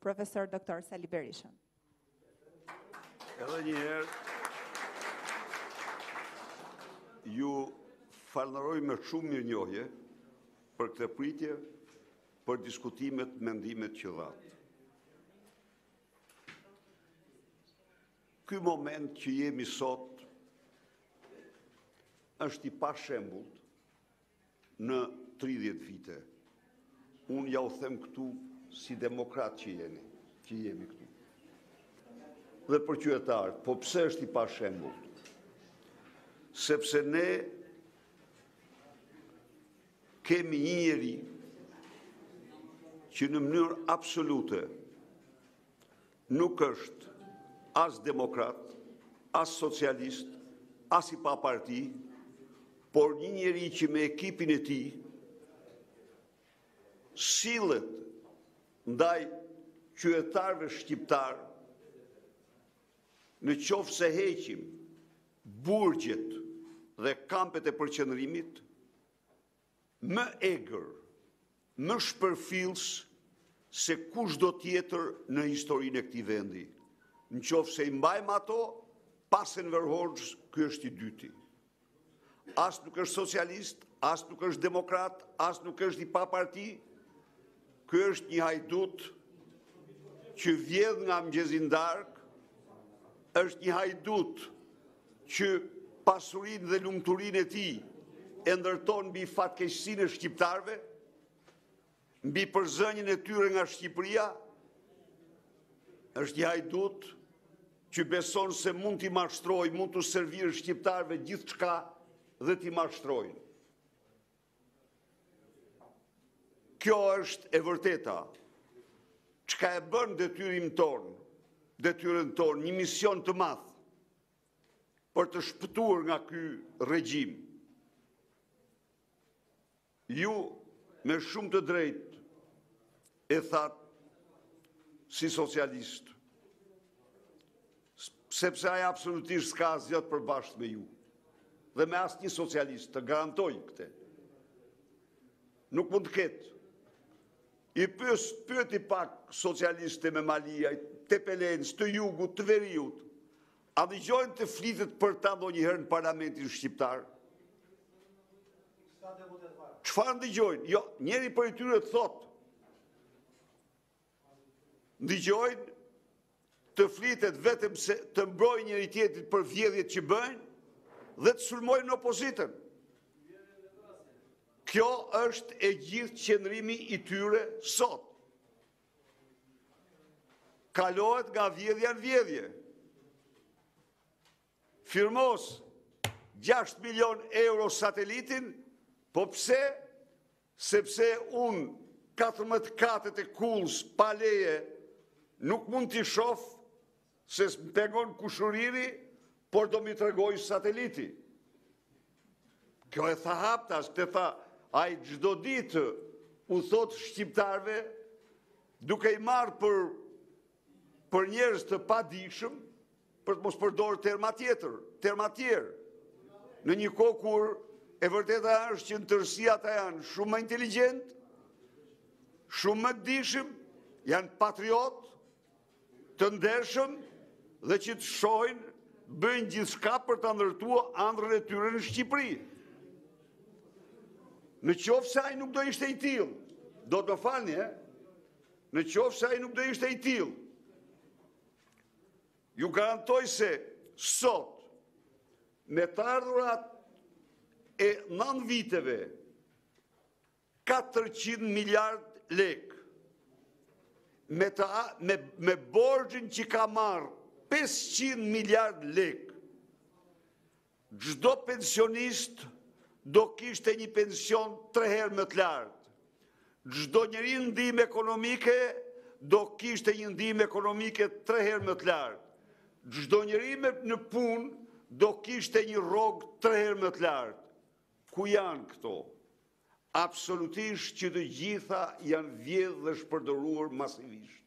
Profesor Dr. Sali Berisha. Edhe një herë, ju falënderoj me shumë mirënjohje për këtë pritje, për diskutimet, mendimet që dhatë. Ky moment që jemi sot është i pashembullt në 30 vite. Unë ja u them këtu si demokrat që jemi këtu. Dhe për qytetarët, po pse është i pashembullt? Sepse ne kemi një njeri që në mënyrë absolute nuk është as demokrat, as socialist, as i pa parti, por një njeri që me ekipin e tij sillet ndaj qytetarëve shqiptar, në qoftë se heqim burgjet dhe kampet e përqendrimit, më egër, më shpërfillës se kushdo tjetër në historinë e këtij vendi. Në qoftë se i mbajmë ato, pas Enver Hoxhës, ky është i dyti. As nuk është socialist, as nuk është demokrat, as nuk është i pa parti, ky është një hajdut që vjedh nga mëngjesin darkë, është një hajdut që pasurinë dhe lumturinë e tij e ndërton mbi fatkeqësinë e shqiptarëve, mbi përzënjen e tyre nga Shqipëria, është një hajdut që beson se mund t'i mashtrojë, mund t'u servirë shqiptarëve gjithçka dhe t'i mashtrojnë. Kjo është e vërteta. Çka e bën detyrën tonë, një mision të madh për të shpëtuar nga ky regjim. Ju me shumë të drejtë e thatë si socialist, sepse ai absolutisht s'ka asgjë të përbashkët me ju dhe me asnjë socialist, të garantoj këtë. Nuk mund të ketë. I pyeti pak socialiste me Malia, të Pelenës, të Jugut, të Veriut, a dëgjojnë të flitet për ta ndonjëherë në parlamentin shqiptar? Çfarë dëgjojnë? Jo, njëri prej tyre thotë, dëgjojnë të flitet vetëm se të mbrojnë njëri tjetrit për vjedhjet që bëjnë dhe të sulmojnë në opozitën. Kjo është e gjithë qëndrimi i tyre sot. Kalohet nga vjedhja në vjedhje. Firmos 6 milion euro satelitin, po pse? Sepse unë 14 katet e Kullës pa leje nuk mund t'i shoh se më pengon kushuriri, por do mi tregoj sateliti. Kjo e tha haptas, këtë tha, ai çdo ditë u thot shqiptarve, duke i marrë për njerëz të padijshëm, për të mos përdorur terma tjerë. Në një kohë kur e vërteta është që në tërësi ata janë shumë më inteligjent, shumë më të dijshëm, janë patriot, të ndershëm dhe që të shohin bëjnë gjithçka për ta ndërtuar ëndrrën e tyre në Shqipëri. Në qoftë se ai nuk do ishte i tillë, do të falni, në qoftë se ai nuk do ishte i tillë, ju garantoj se sot, me të ardhurat e 9 viteve, 400 miliard lek, me borxhin që ka marrë 500 miliard lek, çdo pensionist do kishte një pension 3 herë më të lartë. Çdo njeri në ndihmë ekonomike do kishte një ndihmë ekonomike 3 herë më të lartë. Çdo njeri në punë do kishte një rrogë 3 herë më të lartë. Ku janë këto? Absolutisht që të gjitha janë vjedhë dhe shpërdoruar masivisht.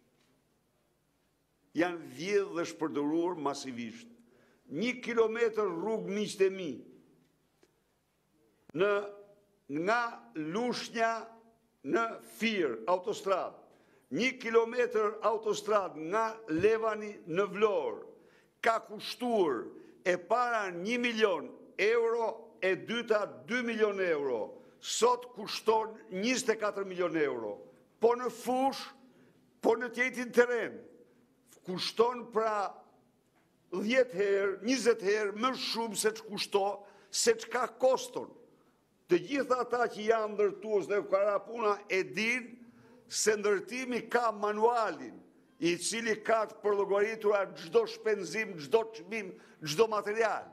Janë vjedhë dhe shpërdoruar masivisht. 1 kilometër rrugë miqtë e mi, nga Lushnja në Fier, autostradë, 1 kilometër autostrad nga Levani në Vlorë ka kushtuar e para 1 milion euro, e dyta 2 milion euro. Sot kushton 24 milion euro. Po në fush, po në tjetin teren, kushton pra 10 herë, 20 herë më shumë se që kushto, se që ka koston. Të gjitha ata që janë ndërtues dhe kara puna e din se ndërtimi ka manualin, i cili ka të përlogaritura çdo shpenzim, çdo çmim, çdo material.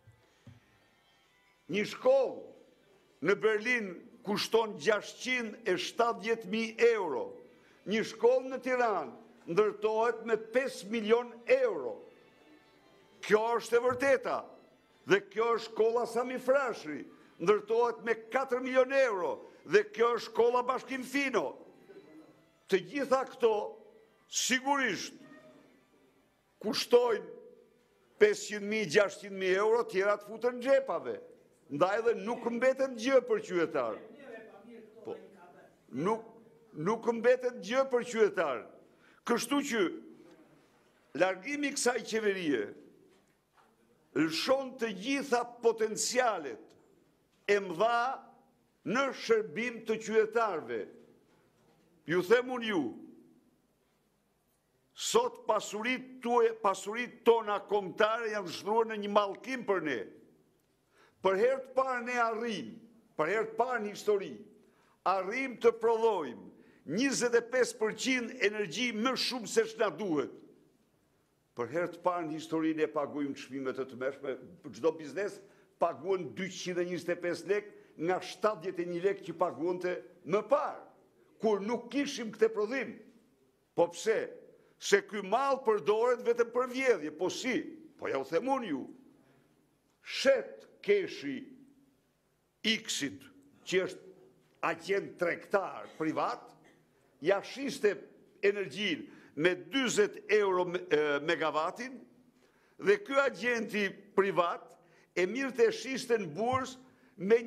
Një shkollë në Berlin kushton 670.000 euro. Një shkollë në Tiranë ndërtohet me 5 milion euro. Kjo është e vërteta. Dhe kjo është shkolla Sami Frashëri, ndërtohet me 4 milion euro. Dhe kjo është shkolla Bashkim Fino. Të gjitha këto sigurisht kushtojnë 500.000, 600.000 euro, tjera të futën në xhepave. Ndaj dhe nuk mbetet gjë për qytetar. Po, nuk mbetet gjë për qytetar. Kështu që largimi kësaj qeverie lëshon të gjitha potencialet e mëdha në shërbim të qytetarëve. Ju them unë ju, sot pasurit tona kombëtare janë shtruar në një mallkim për ne. Për herë të parë ne arrim, për herë të parë në histori, arrim të prodhojmë 25% energji më shumë se ç'na duhet. Për herë të parë në histori ne paguajmë çmimet e tmerrshme, çdo biznes paguan 225 lekë nga 71 lekë që paguante më parë, kur nuk kishim këtë prodhim. Po pse? Se ky mall përdoret vetëm për vjedhje, po si? Po ja u them unë ju. Shet keshi X-it, që është agent tregtar privat, ja shiste energjin me 40 euro megavatin, dhe ky agenti privat e mirë të shiste në burs me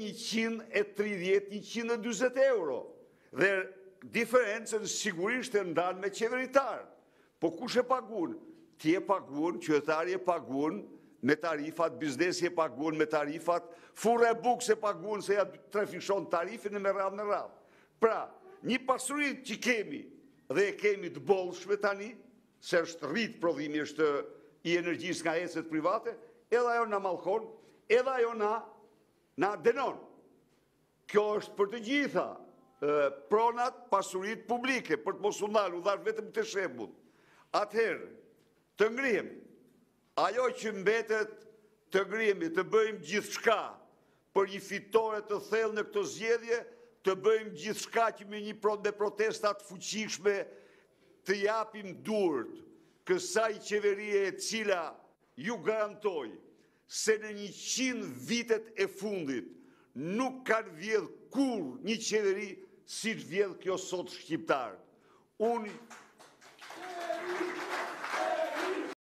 130-140 euro. Dhe diferencën sigurisht e ndan me qeveritar. Po kush e pagun? Ti e pagun, qytetari e pagun me tarifat, biznesi e pagun me tarifat, furra e bukës e pagun se ja trafishon tarifin e me radhë. Pra, një pasurit që kemi, dhe e kemi të bollshme tani, se është rrit prodhimi është i energjisë nga ecet private, edhe ajo na mallkon, edhe ajo na denon. Kjo është për të gjitha pronat pasurit publike, për të mos u ndalë, u dhash vetëm të shembull. Atëherë, të ngrihem, ajo që mbetet të ngrihemi, të bëjmë gjithçka për një fitore të thellë në këto zgjedhje, të bëjmë gjithçka që me një protestat fuqishme të japim durët kësaj qeverie e cila ju garantoj se në 100 vitet e fundit nuk kanë vjedh kur një qeveri si që vjedh kjo sot shqiptar. Unë